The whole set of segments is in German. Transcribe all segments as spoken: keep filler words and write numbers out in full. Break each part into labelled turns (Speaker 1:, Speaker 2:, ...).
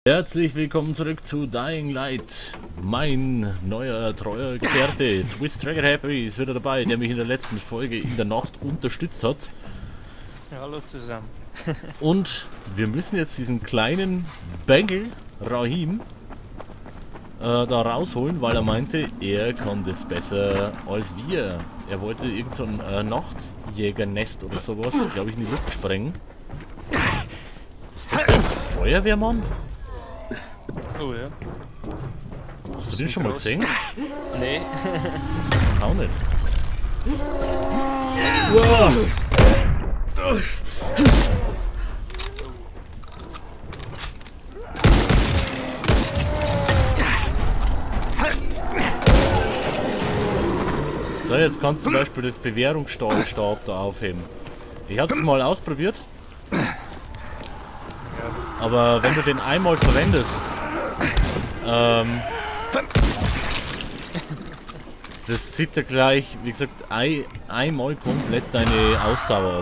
Speaker 1: Herzlich willkommen zurück zu Dying Light. Mein neuer treuer Gefährte Swiss Trigger Happy ist wieder dabei, der mich in der letzten Folge in der Nacht unterstützt hat.
Speaker 2: Ja, hallo zusammen.
Speaker 1: Und wir müssen jetzt diesen kleinen Bengel Rahim äh, da rausholen, weil er meinte, er kann das besser als wir. Er wollte irgend so ein äh, Nachtjägernest oder sowas, glaube ich, in die Luft sprengen. Was ist das denn? Feuerwehrmann?
Speaker 2: Oh ja.
Speaker 1: Hast du den schon mal gesehen?
Speaker 2: Nee.
Speaker 1: Auch nicht. So, jetzt kannst du zum Beispiel das Bewährungsstahlstab da aufheben. Ich habe es mal ausprobiert. Aber wenn du den einmal verwendest, ähm, das zieht ja gleich, wie gesagt, ein, einmal komplett deine Ausdauer ab.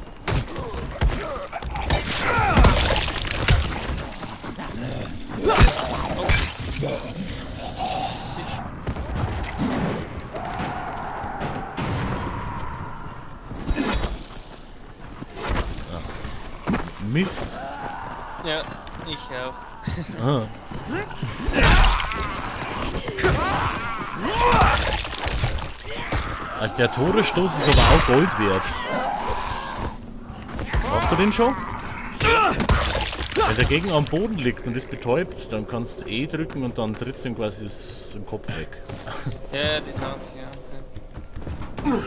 Speaker 1: Mist.
Speaker 2: Ja, ich auch.
Speaker 1: Ah. Also der Todesstoß ist aber auch Gold wert. Hast du den schon? Wenn der Gegner am Boden liegt und ist betäubt, dann kannst du E drücken und dann trittst du ihm quasi das im Kopf weg.
Speaker 2: Ja, den hab ich, ja. Okay.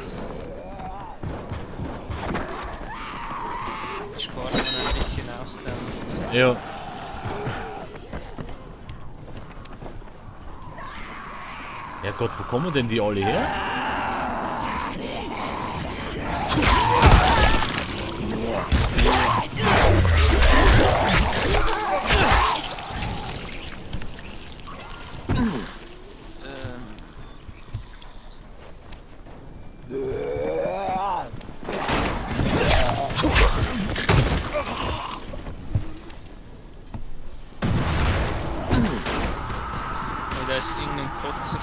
Speaker 2: Spart man ein bisschen Ausdauer.
Speaker 1: Ja. Ja Gott, wo kommen denn die alle her?
Speaker 2: Da ist irgendein Kotzer.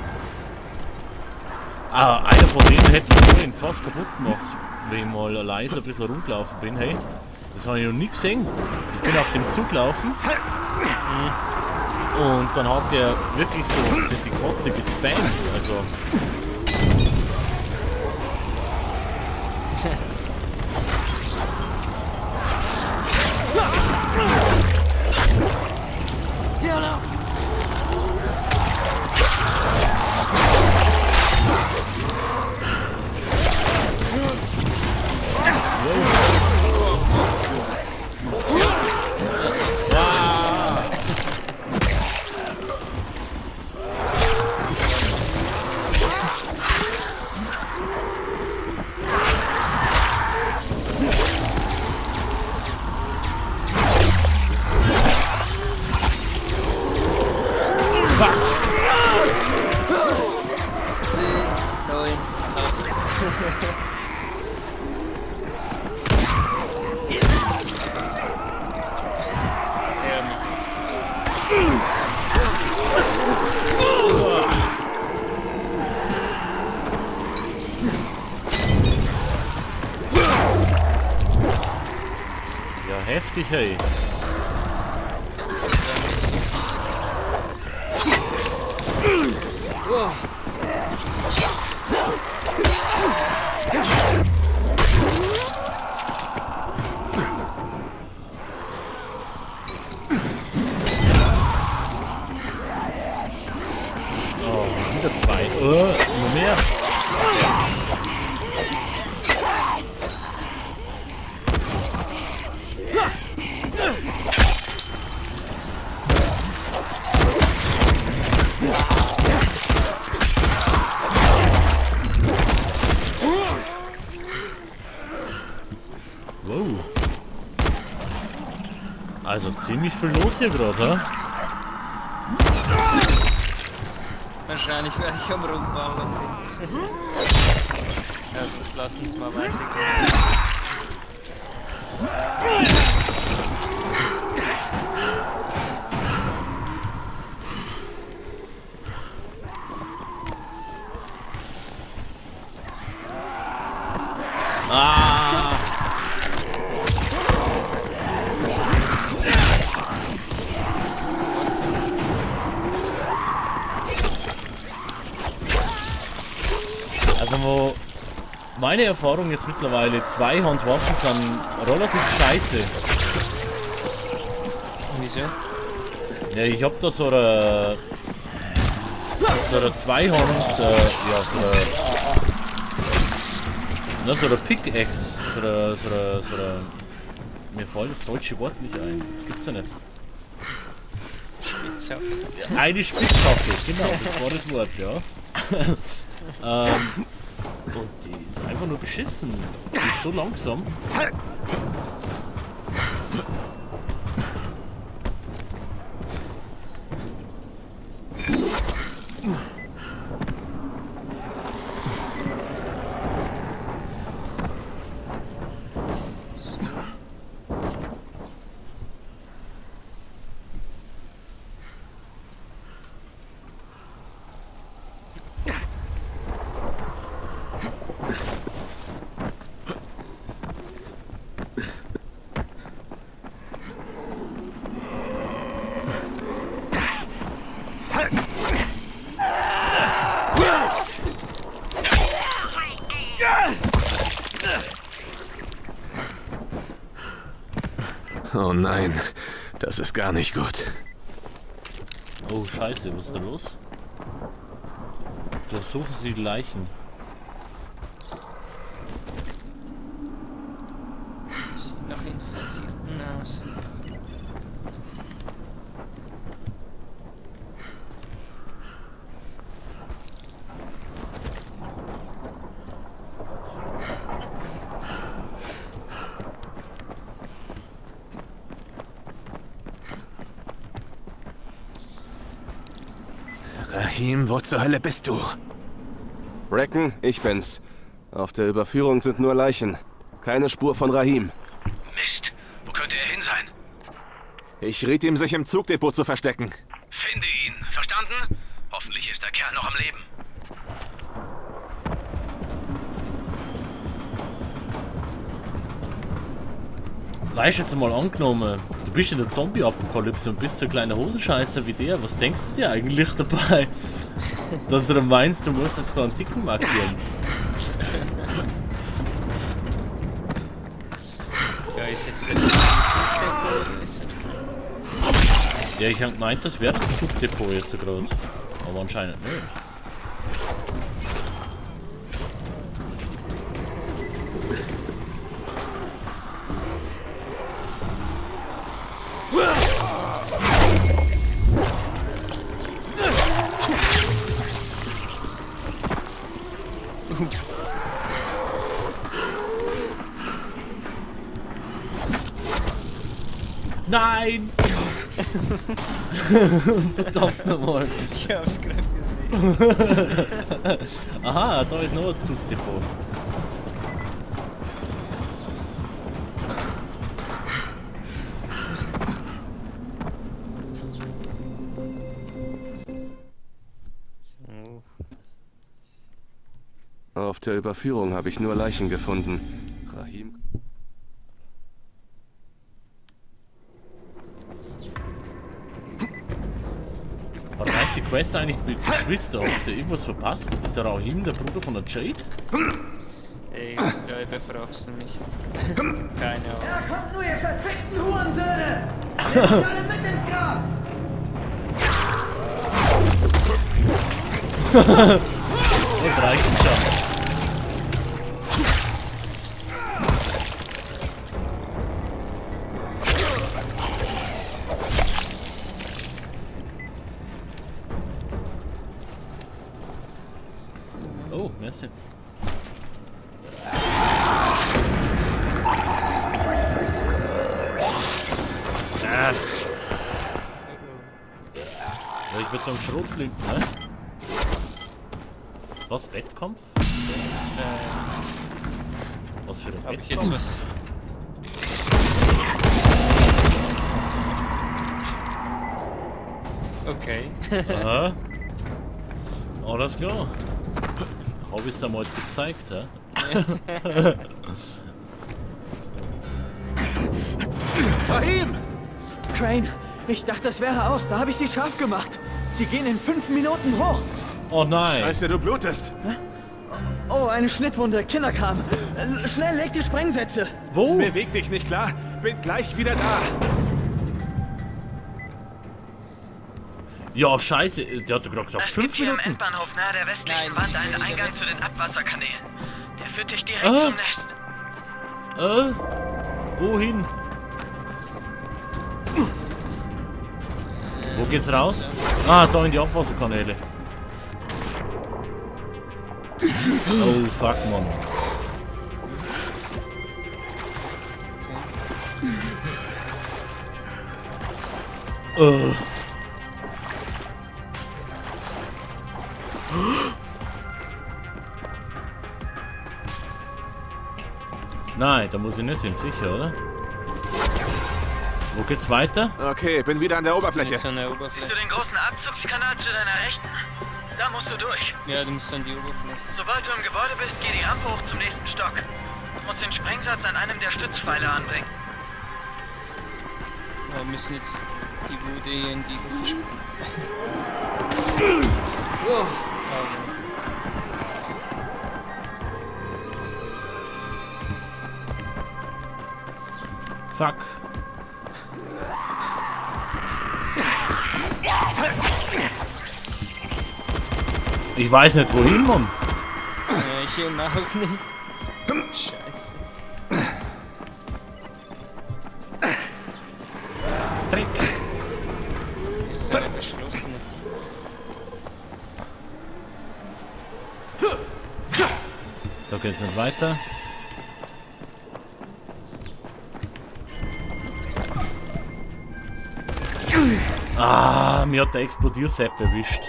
Speaker 1: Ah, einer von denen hätte mich vorhin fast kaputt gemacht, wenn ich mal leise ein bisschen rumgelaufen bin. Hey, das habe ich noch nie gesehen. Ich bin auf dem Zug laufen und dann hat der wirklich so die Kotze gespammt. Also. Heftig, hey. Oh, wieder zwei. Oh, nur mehr. Wow. Also ziemlich viel los hier gerade, ha?
Speaker 2: Wahrscheinlich werde ich am Rumballern. Also lass uns mal weitergehen.
Speaker 1: sagen wir, meine Erfahrung jetzt mittlerweile, Zweihandwaffen sind relativ scheiße.
Speaker 2: Wieso?
Speaker 1: Ja, ich hab da so eine, so eine Zweihand, äh, ja, so eine, na, so eine Pickaxe, so eine, so eine, so eine, mir fällt das deutsche Wort nicht ein, das gibt's ja nicht.
Speaker 2: Spitzhacke.
Speaker 1: Ja, eine Spitzhacke, genau, das war das Wort, ja. ähm, und die ist einfach nur beschissen, die ist so langsam.
Speaker 3: Oh nein, das ist gar nicht gut.
Speaker 1: Oh scheiße, was ist da los? Durchsuchen Sie die Leichen.
Speaker 2: Sieht nach Infizierten aus.
Speaker 3: Rahim, wo zur Hölle bist du?
Speaker 4: Reckon, ich bin's. Auf der Überführung sind nur Leichen. Keine Spur von Rahim.
Speaker 3: Mist, wo könnte er hin sein? Ich riet ihm, sich im Zugdepot zu verstecken. Finde ihn, verstanden? Hoffentlich ist der Kerl noch am Leben.
Speaker 1: Weißt jetzt mal angenommen, du bist in der Zombie-Apokalypse und bist so ein kleiner Hosenscheißer wie der. Was denkst du dir eigentlich dabei? Dass du dann meinst, du musst jetzt da einen Ticken markieren.
Speaker 2: Ja, ist jetzt der Zugdepot gewesen?
Speaker 1: Ja, ich hab gemeint, das wäre das Zugdepot jetzt so gerade. Aber anscheinend nicht. Nein! Verdammt nochmal!
Speaker 2: Ich hab's gerade gesehen.
Speaker 1: Aha, da ist noch ein Zugdepot.
Speaker 2: So.
Speaker 4: Auf der Überführung habe ich nur Leichen gefunden. Rahim...
Speaker 1: Was heißt die Quest eigentlich mit Geschwister? Hast du irgendwas verpasst? Ist der Rahim der Bruder von der Jade?
Speaker 2: Ey, da überfragst du mich. Keine Ahnung.
Speaker 5: Ja, kommt nur, ihr verfickten Hurensöhne! Nehmt euch alle mit ins Grab!
Speaker 1: Das reicht schon. Oh, merci. Ah. Ja, ich würde sagen Schrotflinten, ne? Was? Wettkampf?
Speaker 2: Äh,
Speaker 1: Was für ein
Speaker 2: hab ich
Speaker 1: Wettkampf?
Speaker 2: jetzt was... Okay.
Speaker 1: Aha. Alles klar. Hab ich's da mal gezeigt, hä?
Speaker 3: Rahim!
Speaker 5: Crane, ich dachte, es wäre aus. Da habe ich sie scharf gemacht. Sie gehen in fünf Minuten hoch.
Speaker 1: Oh nein!
Speaker 3: Scheiße, du blutest!
Speaker 6: Oh, eine Schnittwunde. Kinderkram. Äh, Schnell, leg die Sprengsätze.
Speaker 1: Wo?
Speaker 3: Beweg dich nicht, klar? Bin gleich wieder da.
Speaker 1: Ja, scheiße. Der hat doch gerade gesagt,
Speaker 7: Es
Speaker 1: fünf
Speaker 7: gibt hier im
Speaker 1: Minuten.
Speaker 7: Endbahnhof nahe der westlichen
Speaker 2: Nein,
Speaker 7: Wand
Speaker 2: ich
Speaker 7: einen
Speaker 2: sehe
Speaker 7: Eingang
Speaker 2: direkt.
Speaker 7: zu den Abwasserkanälen. Der führt dich direkt
Speaker 1: Ah.
Speaker 7: zum Nest.
Speaker 1: Äh? Wohin? Wo geht's raus? Ah, da in die Abwasserkanäle. Oh, fuck, Mann. Äh. Nein, da muss ich nicht hin, sicher, oder? Wo geht's weiter?
Speaker 3: Okay, bin wieder an der Oberfläche.
Speaker 2: Mit so einer
Speaker 7: Siehst du
Speaker 2: Oberfläche.
Speaker 7: den großen Abzugskanal zu deiner Rechten? Da musst du durch.
Speaker 2: Ja, du musst an die Oberfläche.
Speaker 7: Sobald du im Gebäude bist, geh die Rampe hoch zum nächsten Stock. Du musst den Sprengsatz an einem der Stützpfeiler anbringen.
Speaker 2: Wir müssen jetzt die Bude hier in die Luft springen.
Speaker 6: Wow.
Speaker 1: Fuck. Ich weiß nicht wohin, Mann.
Speaker 2: Ja, ich eben auch nicht. Scheiße.
Speaker 1: Trick.
Speaker 2: Ist so eine verschlossene Tür.
Speaker 1: Da geht's nicht weiter. Ah, mir hat der Explodiersepp erwischt.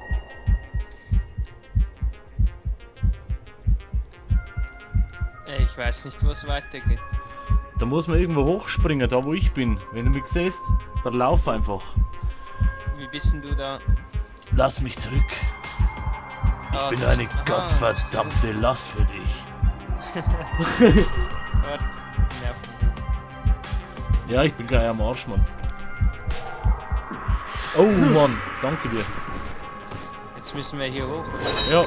Speaker 2: Äh, Ich weiß nicht, wo es weitergeht.
Speaker 1: Da muss man irgendwo hochspringen, da wo ich bin. Wenn du mich siehst, dann lauf einfach.
Speaker 2: Wie bist denn du da?
Speaker 1: Lass mich zurück. Ich
Speaker 2: Ah,
Speaker 1: bin
Speaker 2: du
Speaker 1: eine
Speaker 2: bist- aha,
Speaker 1: gottverdammte Last für dich.
Speaker 2: Warte. Nerven.
Speaker 1: Ja, ich bin gleich am Arsch, Mann. Oh Mann, danke dir.
Speaker 2: Jetzt müssen wir hier hoch.
Speaker 1: Ja.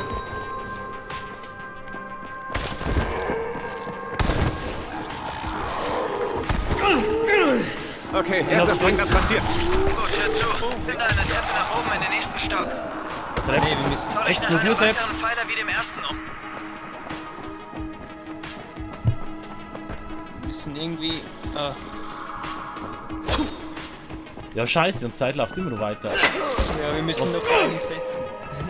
Speaker 3: Okay, erster Sprengplatz platziert.
Speaker 7: Gut, hör zu. Finde eine Treppe nach oben in den nächsten Stock.
Speaker 1: Treppe.
Speaker 2: Nee, wir müssen.
Speaker 7: Schau dich nach einem
Speaker 1: Explodiersepp.
Speaker 7: weiteren Pfeiler wie dem ersten um.
Speaker 2: Wir müssen irgendwie. Ah,
Speaker 1: Ja, scheiße, und Zeit läuft immer noch weiter.
Speaker 2: ja, wir müssen
Speaker 1: Was?
Speaker 2: noch einen setzen.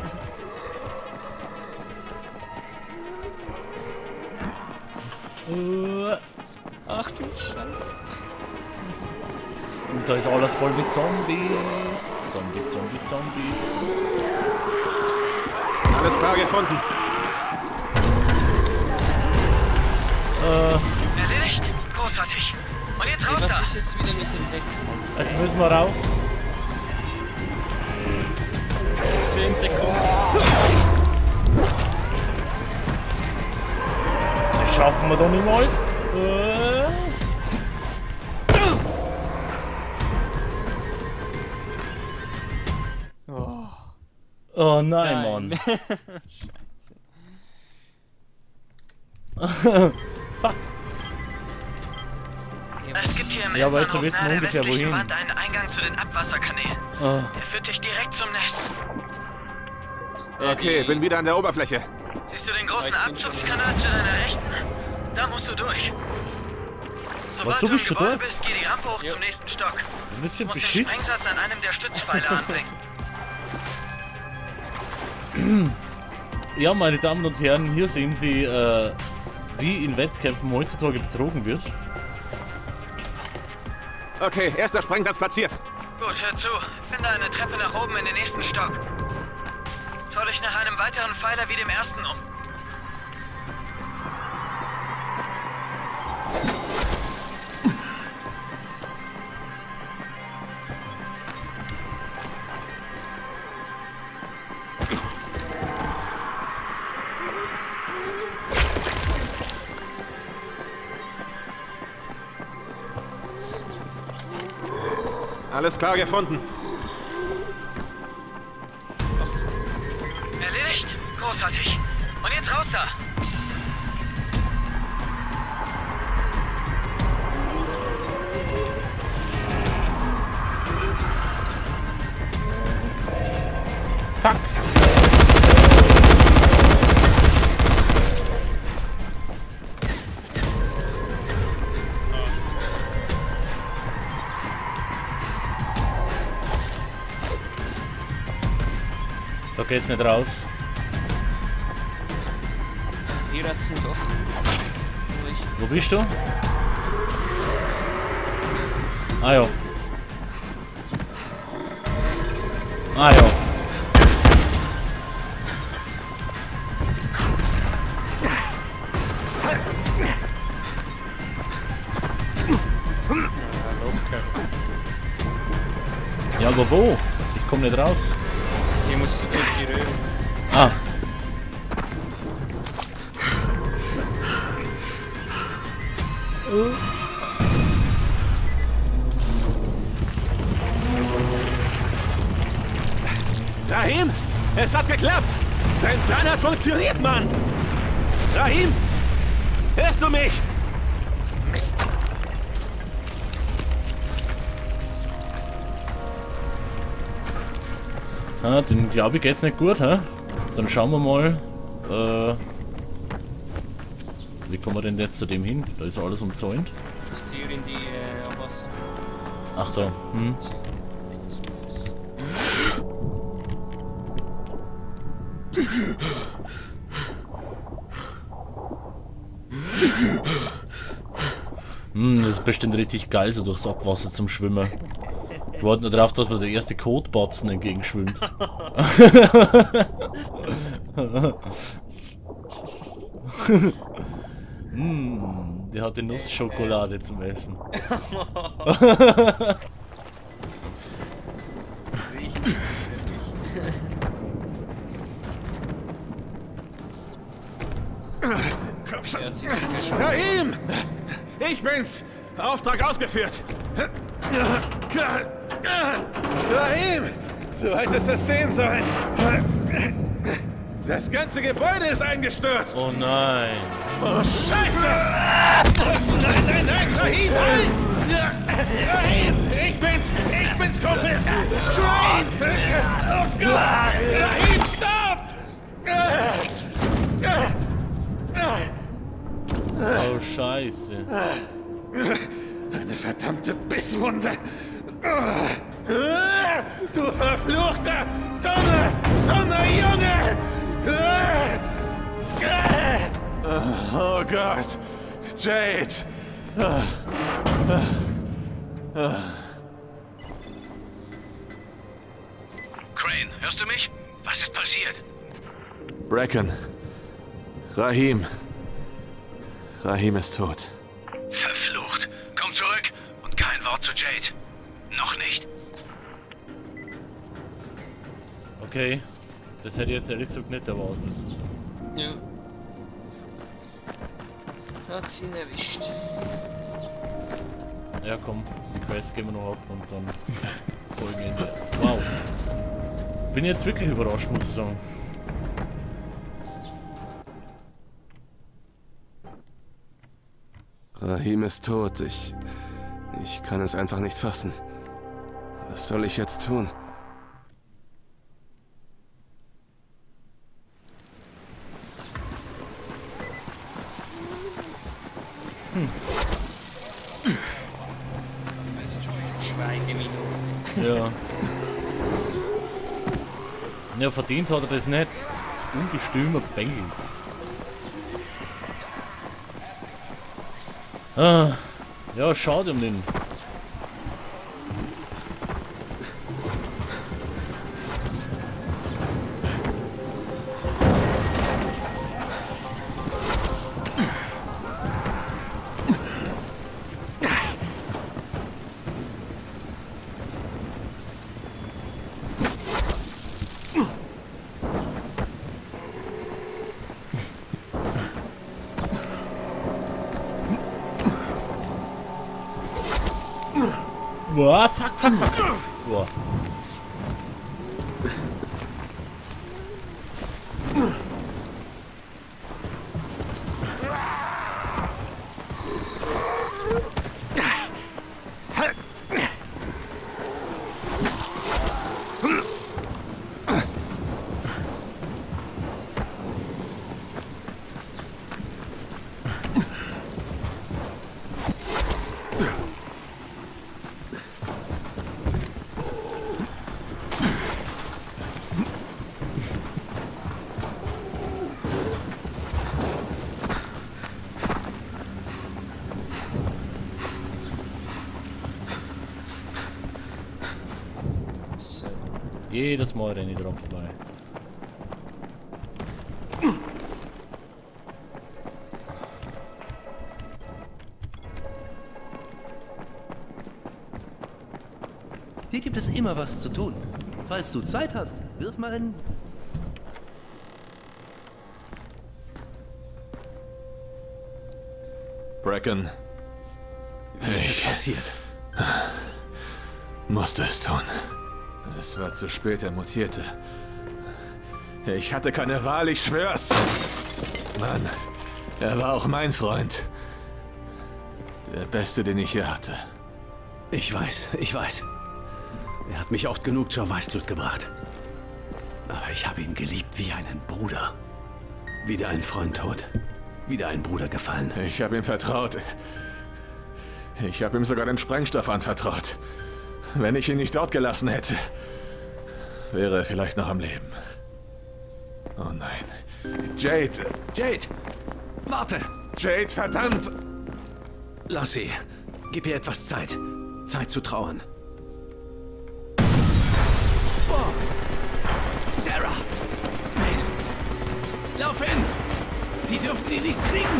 Speaker 1: Äh,
Speaker 2: Ach du Scheiße.
Speaker 1: Und da ist alles voll mit Zombies. Zombies, Zombies, Zombies.
Speaker 3: Alles klar gefunden.
Speaker 1: Äh,
Speaker 7: Erledigt? Großartig. Und jetzt
Speaker 2: Hey,
Speaker 7: raus
Speaker 2: was
Speaker 7: da.
Speaker 2: ist jetzt wieder mit dem Wettkampf?
Speaker 1: jetzt müssen wir raus.
Speaker 2: zehn Sekunden.
Speaker 1: Das schaffen wir doch nicht mal. Äh.
Speaker 2: Oh,
Speaker 1: Oh nein,
Speaker 2: nein.
Speaker 1: Mann.
Speaker 2: Scheiße.
Speaker 1: Fuck.
Speaker 2: Ja,
Speaker 7: Es gibt hier im
Speaker 1: Ja, aber jetzt
Speaker 7: Endbahnhof
Speaker 1: wissen wir
Speaker 7: nahe der
Speaker 1: ungefähr,
Speaker 7: westlichen
Speaker 1: wohin.
Speaker 7: Wand einen Eingang zu den Abwasserkanälen.
Speaker 1: Äh,
Speaker 7: Der führt dich direkt zum Nest.
Speaker 2: Äh,
Speaker 3: Okay,
Speaker 2: die-
Speaker 3: bin wieder an der Oberfläche.
Speaker 7: Siehst du den großen
Speaker 2: ich bin schon
Speaker 7: Abzugskanal zu deiner Rechten? Da musst du durch. Sobald
Speaker 1: du
Speaker 7: im
Speaker 1: bist schon
Speaker 7: Gebäude
Speaker 1: dort?
Speaker 7: bist, geh die Rampe hoch
Speaker 2: Ja.
Speaker 7: zum nächsten Stock.
Speaker 1: was ist das für
Speaker 7: Du
Speaker 1: ein
Speaker 7: musst den
Speaker 1: Beschiss?
Speaker 7: Sprengsatz an einem der Stützpfeiler anbringen.
Speaker 1: Ja, meine Damen und Herren, hier sehen Sie, äh, wie in Wettkämpfen heutzutage betrogen wird.
Speaker 3: Okay, erster Sprengsatz platziert.
Speaker 7: Gut, hör zu. Finde eine Treppe nach oben in den nächsten Stock. Schau dich nach einem weiteren Pfeiler wie dem ersten um.
Speaker 3: Alles klar gefunden.
Speaker 7: Erledigt? Großartig. Und jetzt raus da!
Speaker 1: Fuck! Da geht's nicht raus.
Speaker 2: Hier hat's ihn doch. Durch.
Speaker 1: Wo bist du? Ah ja. Ah ja. Ja, aber wo? Ich komm nicht raus.
Speaker 2: Hier musst du durch die Röhre.
Speaker 1: Ah.
Speaker 4: Rahim, es hat geklappt! Dein Plan hat funktioniert, Mann! Rahim, hörst du mich? Mist!
Speaker 1: Ah, den glaube ich geht's nicht gut, hä? Dann schauen wir mal. Äh, wie kommen wir denn jetzt zu dem hin? Da ist alles umzäunt.
Speaker 2: Ist hier in die äh, Abwasser.
Speaker 1: Ach da. Hm. Hm, das ist bestimmt richtig geil, so durchs Abwasser zum Schwimmen. Ich warte nur drauf, dass mir der erste Kotbatzen entgegenschwimmt. mm, der hat die Nussschokolade zum Essen.
Speaker 2: Richtig,
Speaker 4: Komm schon!
Speaker 2: er hat sich sicher schon.
Speaker 4: Rahim! Ich bin's! Auftrag ausgeführt! Rahim! Du hättest es sehen sollen! Das ganze Gebäude ist eingestürzt!
Speaker 1: Oh nein!
Speaker 4: Oh, Scheiße! Nein, nein, nein! Rahim, nein! Rahim! Ich bin's! Ich bin's, Kumpel! Train! Oh Gott! Rahim, stopp!
Speaker 1: Oh Scheiße!
Speaker 4: Eine verdammte Bisswunde! Du verfluchter, dummer, dummer Junge! Oh Gott! Jade!
Speaker 3: Crane, hörst du mich? Was ist passiert?
Speaker 4: Bracken. Rahim. Rahim ist tot.
Speaker 3: Verflucht. Komm zurück und kein Wort zu Jade. Noch nicht.
Speaker 1: Okay, das hätte ich jetzt ehrlich gesagt nicht erwartet.
Speaker 2: Ja. Hat's ihn erwischt.
Speaker 1: Ja komm, die Quest gehen wir noch ab und dann Folgenende. Wow. Bin jetzt wirklich überrascht, muss ich sagen.
Speaker 4: Rahim ist tot. Ich... Ich kann es einfach nicht fassen. Was soll ich jetzt tun?
Speaker 1: Hm.
Speaker 2: Schweigeminute.
Speaker 1: Ja. Ja, verdient hat er das nicht. Ungestümer Bengel. Ah, ja, schade um den. Boah, fuck, fuck, fuck. Boah. Jedes Mal renne ich dran vorbei.
Speaker 8: Hier gibt es immer was zu tun. Falls du Zeit hast, wirf mal einen...
Speaker 3: Bracken.
Speaker 8: Was ist passiert?
Speaker 3: Musste es tun. Es war zu spät, er mutierte. Ich hatte keine Wahl, ich schwör's. Mann, er war auch mein Freund. Der Beste, den ich je hatte.
Speaker 8: Ich weiß, ich weiß. Er hat mich oft genug zur Weißglut gebracht. Aber ich habe ihn geliebt wie einen Bruder. Wieder ein Freund tot. Wieder ein Bruder gefallen.
Speaker 3: Ich habe ihm vertraut. Ich habe ihm sogar den Sprengstoff anvertraut. Wenn ich ihn nicht dort gelassen hätte, wäre er vielleicht noch am Leben. Oh nein. Jade!
Speaker 8: Jade! Warte!
Speaker 3: Jade, verdammt!
Speaker 8: Lass sie. Gib ihr etwas Zeit. Zeit zu trauern. Oh. Sarah! Mist! Lauf hin! Die dürfen ihn nicht kriegen!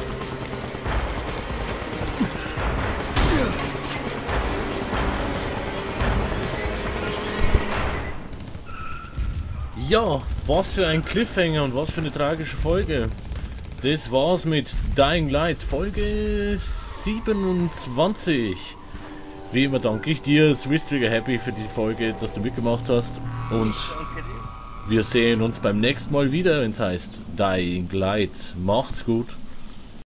Speaker 1: Ja, was für ein Cliffhanger und was für eine tragische Folge. Das war's mit Dying Light, Folge siebenundzwanzig. Wie immer danke ich dir, Swiss Trigger Happy, für die Folge, dass du mitgemacht hast. Und wir sehen uns beim nächsten Mal wieder, wenn es heißt Dying Light. Macht's gut.